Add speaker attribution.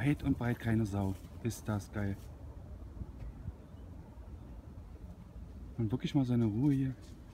Speaker 1: weit und breit keine Sau. Ist das geil. Und wirklich mal seine Ruhe hier.